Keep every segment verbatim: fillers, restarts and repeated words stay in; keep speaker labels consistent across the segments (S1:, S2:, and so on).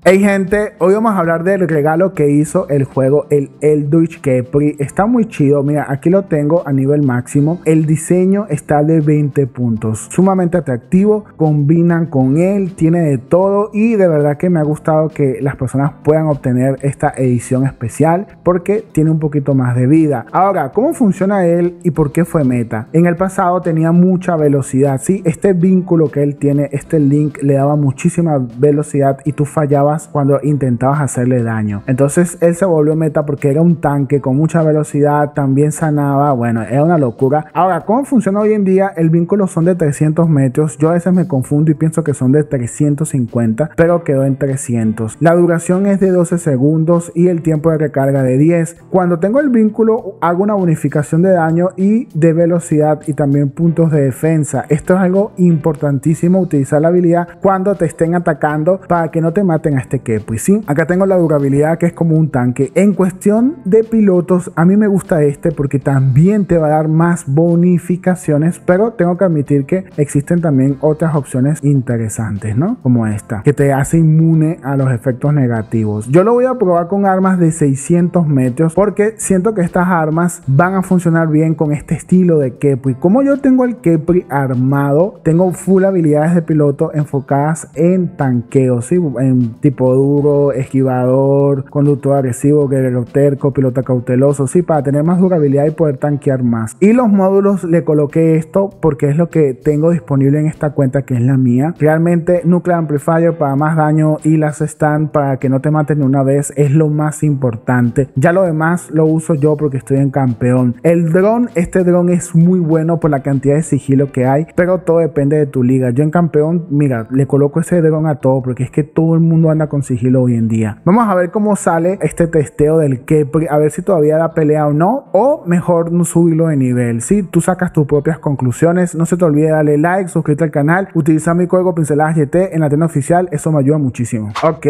S1: Hey gente, hoy vamos a hablar del regalo que hizo el juego, el Eldritch Khepri. Está muy chido, mira, aquí lo tengo a nivel máximo. El diseño está de veinte puntos, sumamente atractivo, combinan con él, tiene de todo y de verdad que me ha gustado que las personas puedan obtener esta edición especial porque tiene un poquito más de vida. Ahora, ¿cómo funciona él y por qué fue meta? En el pasado tenía mucha velocidad, ¿sí? Este vínculo que él tiene, este link, le daba muchísima velocidad y tú fallabas cuando intentabas hacerle daño. Entonces él se volvió meta porque era un tanque con mucha velocidad, también sanaba, bueno, era una locura. Ahora, ¿cómo funciona hoy en día? El vínculo son de trescientos metros, yo a veces me confundo y pienso que son de trescientos cincuenta, pero quedó en trescientos. La duración es de doce segundos y el tiempo de recarga de diez. Cuando tengo el vínculo hago una bonificación de daño y de velocidad y también puntos de defensa. Esto es algo importantísimo, utilizar la habilidad cuando te estén atacando para que no te maten a este Khepri, ¿sí? Acá tengo la durabilidad que es como un tanque. En cuestión de pilotos, a mí me gusta este porque también te va a dar más bonificaciones, pero tengo que admitir que existen también otras opciones interesantes, ¿no? Como esta, que te hace inmune a los efectos negativos. Yo lo voy a probar con armas de seiscientos metros porque siento que estas armas van a funcionar bien con este estilo de Khepri. Como yo tengo el Khepri armado, tengo full habilidades de piloto enfocadas en tanqueo, ¿sí? En tipo duro, esquivador, conductor agresivo, guerrero terco, piloto cauteloso, sí, para tener más durabilidad y poder tanquear más. Y los módulos le coloqué esto porque es lo que tengo disponible en esta cuenta, que es la mía. Realmente Nuclear Amplifier para más daño y las stand para que no te maten de una vez es lo más importante. Ya lo demás lo uso yo porque estoy en campeón. El dron, este dron es muy bueno por la cantidad de sigilo que hay, pero todo depende de tu liga. Yo en campeón, mira, le coloco ese dron a todo porque es que todo el mundo anda con sigilo hoy en día. Vamos a ver cómo sale este testeo del Khepri, a ver si todavía da pelea o no, o mejor no subirlo de nivel. Si tú sacas tus propias conclusiones, no se te olvide darle like, suscríbete al canal, utiliza mi código Pinceladas Y T en la tienda oficial, eso me ayuda muchísimo. Ok,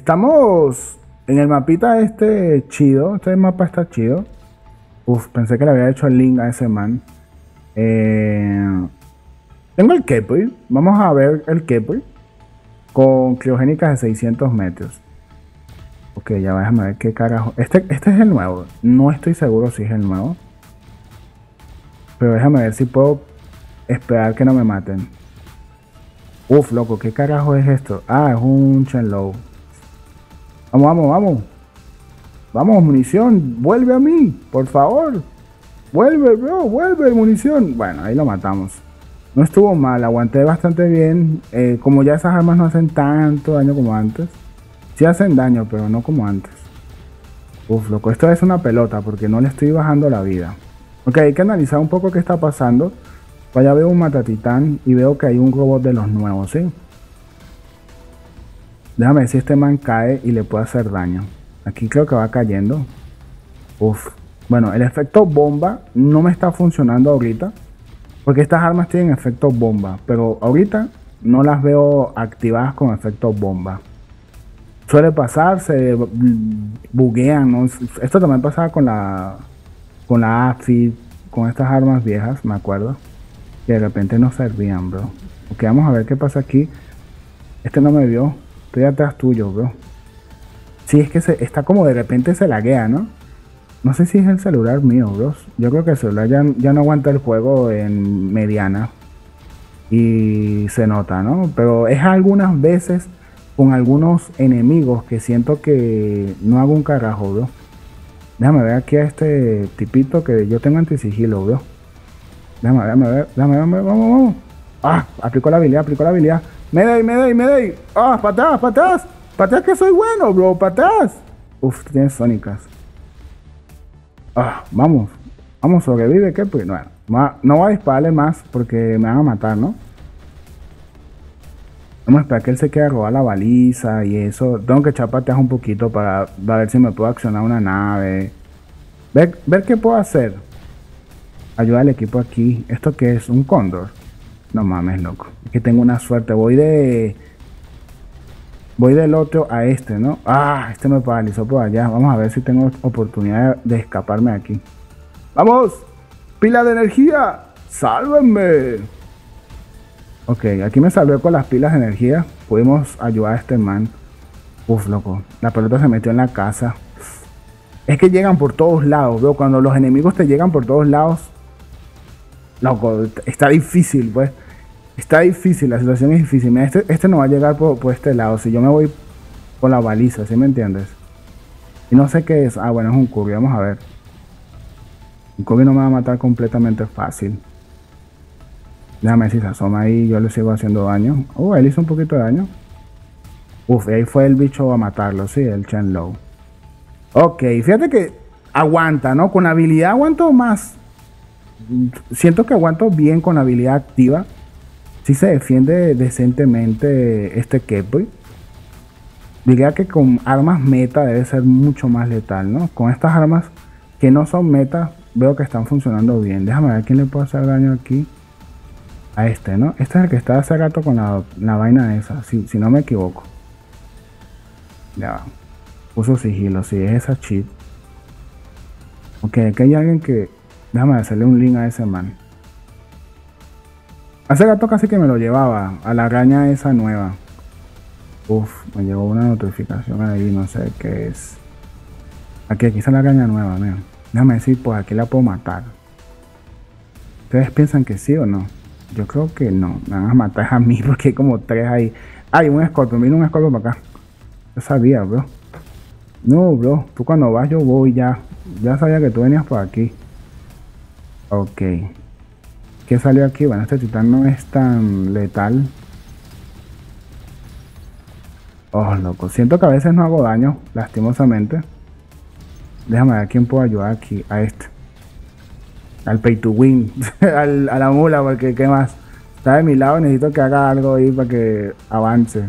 S1: estamos en el mapita este chido, este mapa está chido. Uf, pensé que le había hecho el link a ese man. Eh, tengo el Khepri, vamos a ver el Khepri con criogénicas de seiscientos metros. Ok, ya déjame ver qué carajo. Este, este es el nuevo. No estoy seguro si es el nuevo. Pero déjame ver si puedo esperar que no me maten. Uf, loco, ¿qué carajo es esto? Ah, es un Shenlong. Vamos, vamos, vamos. Vamos, munición. Vuelve a mí, por favor. Vuelve, bro, vuelve, munición. Bueno, ahí lo matamos. No estuvo mal, aguanté bastante bien. Eh, como ya esas armas no hacen tanto daño como antes. Sí hacen daño, pero no como antes. Uf, loco, esto es una pelota porque no le estoy bajando la vida. Ok, hay que analizar un poco qué está pasando. Allá veo un matatitán y veo que hay un robot de los nuevos, ¿sí? Déjame ver si este man cae y le puede hacer daño. Aquí creo que va cayendo. Uf. Bueno, el efecto bomba no me está funcionando ahorita. Porque estas armas tienen efecto bomba. Pero ahorita no las veo activadas con efecto bomba. Suele pasar, se buguean, ¿no? Esto también pasaba con la con la A F I, con estas armas viejas, me acuerdo. Que de repente no servían, bro. Ok, vamos a ver qué pasa aquí. Este no me vio. Estoy atrás tuyo, bro. Sí, es que se, está como de repente se laguea, ¿no? No sé si es el celular mío, bro. Yo creo que el celular ya, ya no aguanta el juego en mediana. Y se nota, ¿no? Pero es algunas veces con algunos enemigos que siento que no hago un carajo, bro. Déjame ver aquí a este tipito que yo tengo antisigilo, bro. Déjame ver, déjame ver, déjame ver, vamos, vamos. Ah, aplicó la habilidad, aplicó la habilidad. Me doy, me doy, me doy. Ah, para atrás, para atrás. Para atrás que soy bueno, bro, para atrás. Uf, tienes sónicas. Ah, vamos. Vamos, sobrevive, ¿qué? Pues bueno, no voy a dispararle más porque me van a matar, ¿no? Vamos a esperar que él se quede a robar la baliza y eso. Tengo que echar pateas un poquito para, para ver si me puedo accionar una nave. Ver, ver qué puedo hacer. Ayuda al equipo aquí. ¿Esto qué es? ¿Un cóndor? No mames, loco. Es que tengo una suerte. Voy de... Voy del otro a este, ¿no? Ah, este me paralizó por allá. Vamos a ver si tengo oportunidad de escaparme de aquí. ¡Vamos! ¡Pila de energía! ¡Sálvenme! Ok, aquí me salvé con las pilas de energía. Pudimos ayudar a este man. Uf, loco. La pelota se metió en la casa. Es que llegan por todos lados, bro. Cuando los enemigos te llegan por todos lados, loco, está difícil, pues. Está difícil, la situación es difícil. Mira, este, este no va a llegar por, por este lado. Si yo me voy por la baliza, ¿sí me entiendes? Y no sé qué es. Ah, bueno, es un Kirby. Vamos a ver. Un Kirby no me va a matar completamente fácil. Déjame ver si se asoma ahí. Yo le sigo haciendo daño. Uh, él hizo un poquito de daño. Uf, y ahí fue el bicho a matarlo, sí, el Chenlou. Ok, fíjate que aguanta, ¿no? Con habilidad aguanto más. Siento que aguanto bien con habilidad activa. Sí se defiende decentemente este Kepri. Diría que con armas meta debe ser mucho más letal, ¿no? Con estas armas que no son meta, veo que están funcionando bien. Déjame ver quién le puede hacer daño aquí. A este, ¿no? Este es el que está hace rato con la, la vaina esa, si, si no me equivoco. Ya va. Puso sigilo, sí, es esa cheat. Ok, aquí hay alguien que... Déjame hacerle un link a ese man. Hace rato casi que me lo llevaba a la araña esa nueva. Uf, me llegó una notificación ahí, no sé qué es. Aquí, aquí está la araña nueva, mira. Déjame decir, pues aquí la puedo matar. ¿Ustedes piensan que sí o no? Yo creo que no. Me van a matar a mí porque hay como tres ahí. Hay un escorpión, mira un escorpión para acá. Yo sabía, bro. No, bro, tú cuando vas yo voy ya. Ya sabía que tú venías por aquí. Ok. ¿Qué salió aquí? Bueno, este titán no es tan letal. Oh, loco. Siento que a veces no hago daño, lastimosamente. Déjame ver a quién puedo ayudar aquí. A este. Al pay to win. Al, a la mula, porque ¿qué más? Está de mi lado, necesito que haga algo ahí para que avance.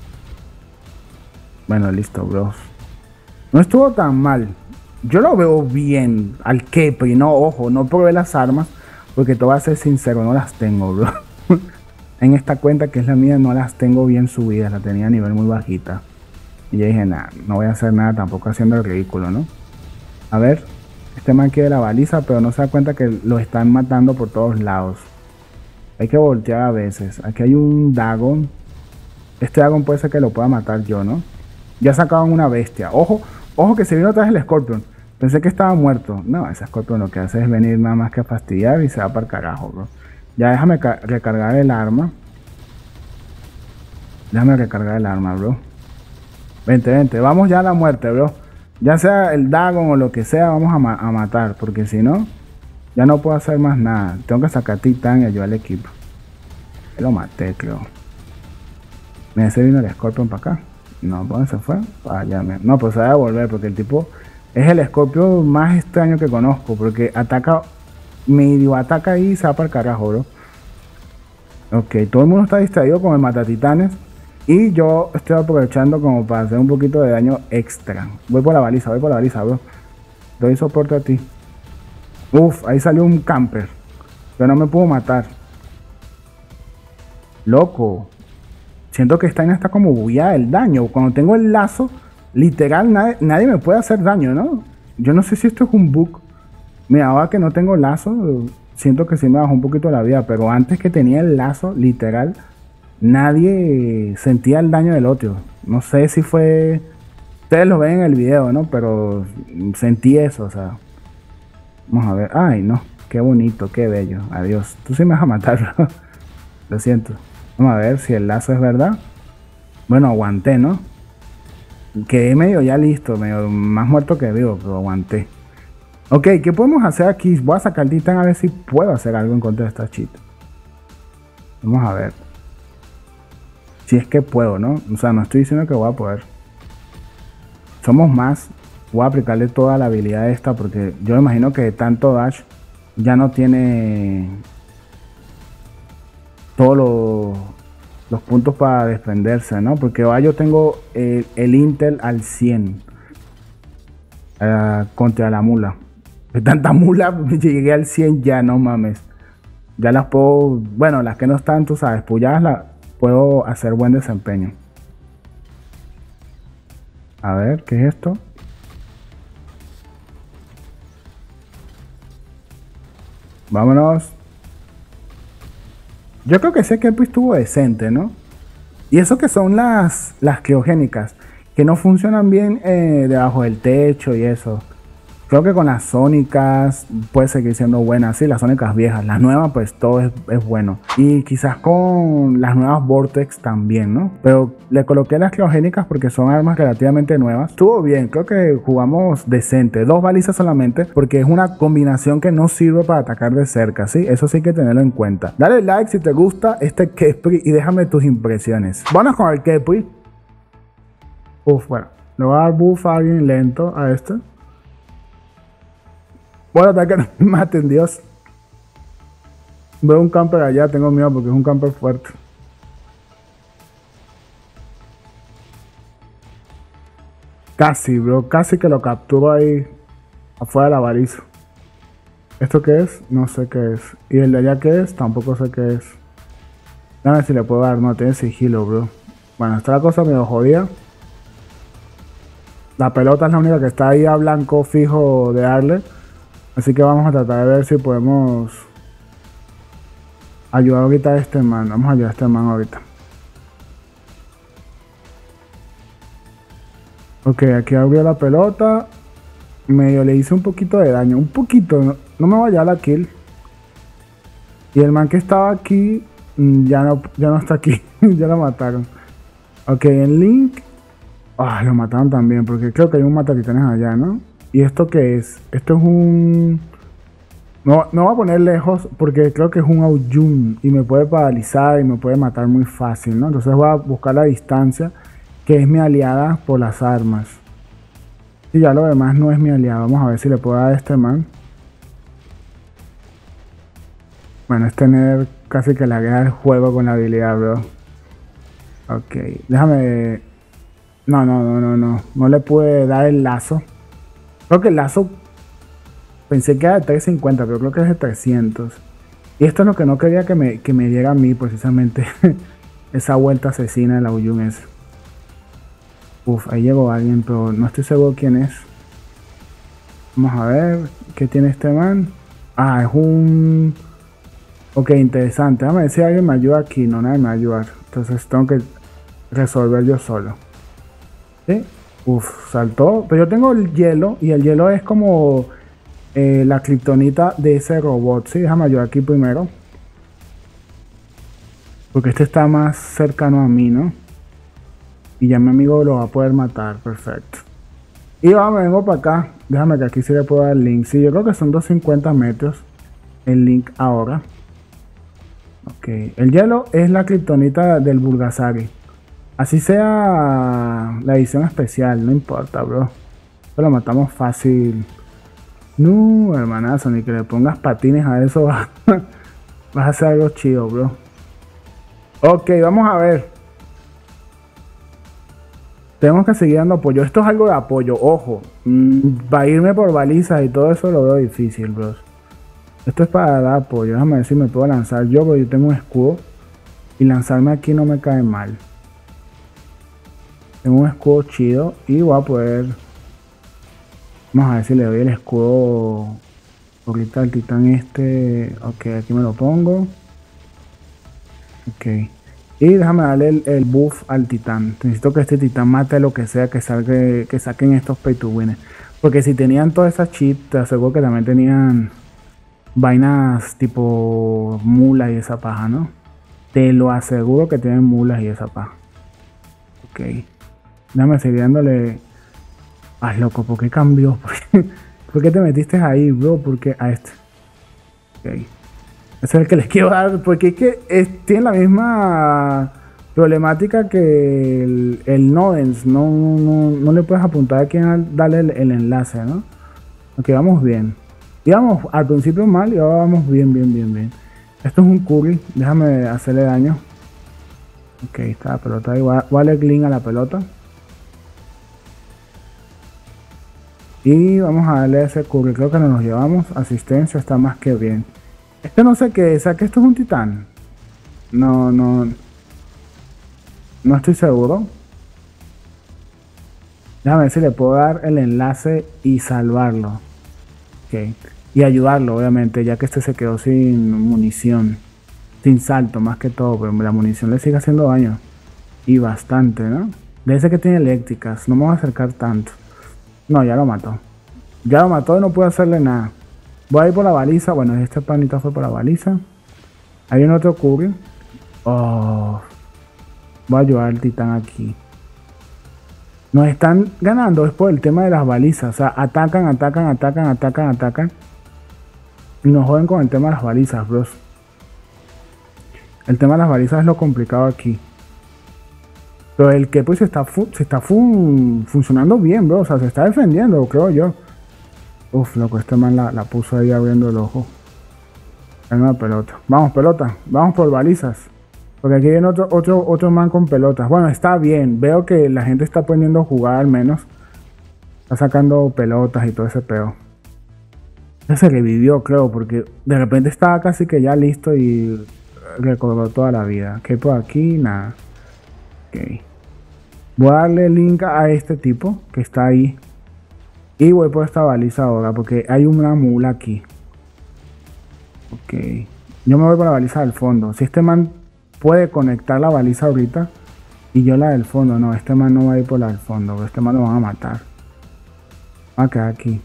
S1: Bueno, listo, bro. No estuvo tan mal. Yo lo veo bien al Kepri, no, ojo, no probé las armas. Porque te voy a ser sincero, no las tengo, bro. En esta cuenta que es la mía no las tengo bien subidas, la tenía a nivel muy bajita. Y yo dije, nada, no voy a hacer nada tampoco haciendo el ridículo, ¿no? A ver, este man quiere la baliza, pero no se da cuenta que lo están matando por todos lados. Hay que voltear a veces. Aquí hay un Dagon. Este Dagon puede ser que lo pueda matar yo, ¿no? Ya sacaban una bestia. Ojo, ojo que se vino atrás el Scorpion. Pensé que estaba muerto. No, ese Scorpion lo que hace es venir nada más que a fastidiar y se va para el carajo, bro. Ya déjame recargar el arma. Déjame recargar el arma, bro. Vente, vente. Vamos ya a la muerte, bro. Ya sea el Dagon o lo que sea, vamos a, ma a matar. Porque si no, ya no puedo hacer más nada. Tengo que sacar titán y ayudar al equipo. Lo maté, creo. Me ese vino el Scorpion para acá. No, ¿dónde se fue? Para allá. No, pues se va a volver porque el tipo... Es el Scorpion más extraño que conozco, porque ataca, medio ataca y se va para el carajo, bro. Ok, todo el mundo está distraído con el matatitanes y yo estoy aprovechando como para hacer un poquito de daño extra. Voy por la baliza, voy por la baliza, bro. Doy soporte a ti. Uf, ahí salió un camper, pero no me pudo matar. Loco. Siento que esta vaina está como bugueada el daño. Cuando tengo el lazo... Literal, nadie, nadie me puede hacer daño, ¿no? Yo no sé si esto es un bug. Mira, ahora que no tengo lazo, siento que sí me bajó un poquito la vida. Pero antes que tenía el lazo, literal, nadie sentía el daño del otro. No sé si fue... Ustedes lo ven en el video, ¿no? Pero sentí eso, o sea... Vamos a ver. Ay, no. Qué bonito, qué bello. Adiós. Tú sí me vas a matar, bro. Lo siento. Vamos a ver si el lazo es verdad. Bueno, aguanté, ¿no? Quedé medio ya listo, medio más muerto que vivo, pero aguanté. Ok, ¿qué podemos hacer aquí? Voy a sacar el titán a ver si puedo hacer algo en contra de esta cheat. Vamos a ver. Si es que puedo, ¿no? O sea, no estoy diciendo que voy a poder. Somos más. Voy a aplicarle toda la habilidad esta porque yo me imagino que de tanto dash ya no tiene todos los... los puntos para defenderse, ¿no? Porque ahora yo tengo el, el Intel al cien uh, contra la mula. De tanta mula llegué al cien ya, no mames. Ya las puedo, bueno, las que no están, tú sabes, puyadas las puedo hacer buen desempeño. A ver, ¿qué es esto? Vámonos. Yo creo que ese Kepri estuvo decente, ¿no? Y eso que son las, las criogénicas. que no funcionan bien eh, debajo del techo y eso. Creo que con las sónicas puede seguir siendo buenas, sí, las sónicas viejas. Las nuevas, pues todo es, es bueno. Y quizás con las nuevas Vortex también, ¿no? Pero le coloqué las criogénicas porque son armas relativamente nuevas. Estuvo bien, creo que jugamos decente. Dos balizas solamente porque es una combinación que no sirve para atacar de cerca, ¿sí? Eso sí hay que tenerlo en cuenta. Dale like si te gusta este Khepri y déjame tus impresiones. Vamos con el Khepri. Uf, bueno. Le voy a dar buff a alguien lento a este. Bueno, hasta que no me maten, Dios. Veo un camper allá, tengo miedo porque es un camper fuerte. Casi, bro, casi que lo capturo ahí afuera de la baliza. ¿Esto qué es? No sé qué es. ¿Y el de allá qué es? Tampoco sé qué es. Dame si le puedo dar, no, tiene sigilo, bro. Bueno, está la cosa medio jodida. La pelota es la única que está ahí a blanco fijo de darle. Así que vamos a tratar de ver si podemos ayudar ahorita a este man. Vamos a ayudar a este man ahorita. Ok, aquí abrió la pelota. Medio le hice un poquito de daño. Un poquito, no, no me vaya a la kill. Y el man que estaba aquí ya no, ya no está aquí. Ya lo mataron. Ok, en Link. Ah, lo mataron también porque creo que hay un matatitanes allá, ¿no? ¿Y esto qué es? Esto es un... No, no voy a poner lejos porque creo que es un Aoyun y me puede paralizar y me puede matar muy fácil, ¿no? Entonces voy a buscar la distancia, que es mi aliada por las armas. Y ya lo demás no es mi aliado. Vamos a ver si le puedo dar a este man. Bueno, es tener casi que la guerra del juego con la habilidad, bro. Ok, déjame... No, no, no, no, no. No le pude dar el lazo. Creo que el lazo pensé que era de trescientos cincuenta, pero creo que es de trescientos. Y esto es lo que no quería que me, que me diera a mí, precisamente. Esa vuelta asesina del Aoyun ese. Uf, ahí llegó alguien, pero no estoy seguro quién es. Vamos a ver, ¿qué tiene este man? Ah, es un... Ok, interesante. Déjame ver si alguien me ayuda aquí. No, nadie me va a ayudar. Entonces tengo que resolver yo solo. ¿Sí? Uf, saltó. Pero yo tengo el hielo y el hielo es como eh, la kriptonita de ese robot. Sí, déjame ayudar aquí primero. Porque este está más cercano a mí, ¿no? Y ya mi amigo lo va a poder matar. Perfecto. Y vamos, vengo para acá. Déjame que aquí sí le puedo dar el link. Sí, yo creo que son doscientos cincuenta metros el link ahora. Ok. El hielo es la kriptonita del Bulgasari. Así sea la edición especial, no importa, bro. Pero lo matamos fácil. No, hermanazo, ni que le pongas patines a eso. Vas a hacer algo chido, bro. Ok, vamos a ver. Tenemos que seguir dando apoyo. Esto es algo de apoyo, ojo. Para irme por balizas y todo eso lo veo difícil, bro. Esto es para dar apoyo. Déjame ver si me puedo lanzar yo, porque yo tengo un escudo. Y lanzarme aquí no me cae mal. Tengo un escudo chido y voy a poder... Vamos a ver si le doy el escudo ahorita al titán este. Ok, aquí me lo pongo. Ok. Y déjame darle el, el buff al titán. Necesito que este titán mate lo que sea que, salga, que saquen estos pay to win. Porque si tenían todas esas chips, te aseguro que también tenían vainas tipo mulas y esa paja, ¿no? Te lo aseguro que tienen mulas y esa paja. Ok. Déjame seguir dándole... Ah, loco, ¿por qué cambió? ¿Por qué te metiste ahí, bro? Porque a este. Ok. Ese es el que les quiero dar. Porque es que es, tiene la misma problemática que el, el Nodens. No, no, no le puedes apuntar a quién darle el, el enlace, ¿no? Ok, vamos bien. Íbamos al principio mal y ahora vamos bien, bien, bien, bien. Esto es un curry. Déjame hacerle daño. Ok, está la pelota ahí. Voy a darle clean a la pelota. Y vamos a darle ese curry. Creo que no nos llevamos. Asistencia está más que bien. Este no sé qué es. ¿A que esto es un titán? No, no. No estoy seguro. Déjame ver si le puedo dar el enlace y salvarlo. Ok. Y ayudarlo, obviamente, ya que este se quedó sin munición. Sin salto, más que todo. Pero la munición le sigue haciendo daño. Y bastante, ¿no? De ese que tiene eléctricas. No me voy a acercar tanto. No, ya lo mató. Ya lo mató y no puedo hacerle nada. Voy a ir por la baliza. Bueno, este panita fue por la baliza. Hay un otro curry. Oh. Voy a ayudar al titán aquí. Nos están ganando es por el tema de las balizas. O sea, atacan, atacan, atacan, atacan, atacan. Y nos joden con el tema de las balizas, bros. El tema de las balizas es lo complicado aquí. Pero el que pues se está, fu se está fun funcionando bien, bro. O sea, se está defendiendo, creo yo. Uf, loco, este man la, la puso ahí abriendo el ojo. En una pelota. Vamos, pelota. Vamos por balizas. Porque aquí viene otro, otro, otro man con pelotas. Bueno, está bien. Veo que la gente está aprendiendo a jugar al menos. Está sacando pelotas y todo ese peo. Ya se revivió, creo, porque de repente estaba casi que ya listo y recordó toda la vida. ¿Qué hay por aquí? Nada. Ok. Voy a darle link a este tipo que está ahí. Y voy por esta baliza ahora porque hay una mula aquí. Ok. Yo me voy por la baliza del fondo. Si este man puede conectar la baliza ahorita y yo la del fondo. No, este man no va a ir por la del fondo. Porque este man lo van a matar. Va a quedar aquí.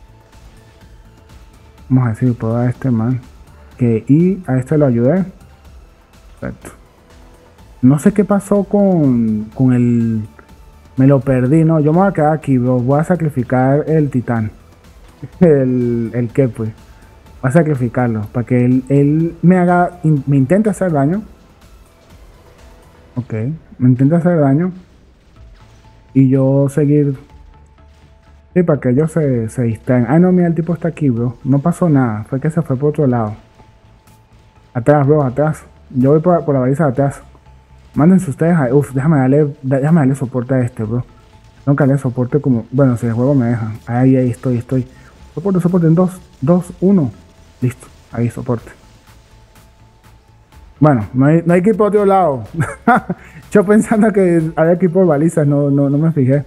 S1: Vamos a ver si puedo dar a este man. Que y a este lo ayudé. Perfecto. No sé qué pasó con, con el... Me lo perdí, no. Yo me voy a quedar aquí, bro. Voy a sacrificar el titán. El, el que pues. Voy a sacrificarlo. Para que él, él me haga... Me intente hacer daño. Ok. Me intenta hacer daño. Y yo seguir... Sí, para que ellos se, se distraigan. Ay, no, mira, el tipo está aquí, bro. No pasó nada. Fue que se fue por otro lado. Atrás, bro, atrás. Yo voy por, por la baliza de atrás. Mándense ustedes a... Uf, déjame darle, déjame darle soporte a este, bro. Tengo que darle soporte como... Bueno, si el juego me deja. Ahí, ahí estoy, estoy. Soporte, soporte en dos, dos, uno. Listo. Ahí, soporte. Bueno, no hay, no hay que ir por otro lado. Yo pensando que había que ir por balizas, no, no, no me fijé.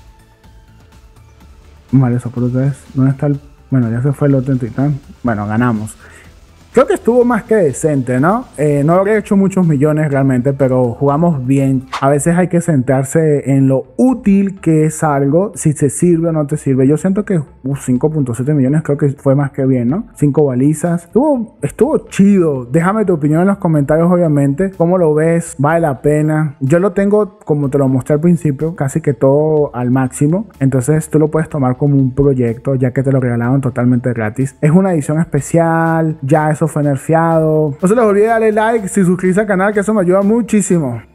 S1: Vale, soporte ustedes. ¿Dónde está el...? Bueno, ya se fue el otro titán. Bueno, ganamos. Creo que estuvo más que decente, ¿no? Eh, no habría hecho muchos millones realmente, pero jugamos bien. A veces hay que centrarse en lo útil que es algo, si se sirve o no te sirve. Yo siento que uh, cinco punto siete millones creo que fue más que bien, ¿no? cinco balizas. Estuvo, estuvo chido. Déjame tu opinión en los comentarios, obviamente. ¿Cómo lo ves? ¿Vale la pena? Yo lo tengo, como te lo mostré al principio, casi que todo al máximo. Entonces tú lo puedes tomar como un proyecto, ya que te lo regalaron totalmente gratis. Es una edición especial, ya es fue nerfeado. No se les olvide darle like, si suscribirse al canal, que eso me ayuda muchísimo.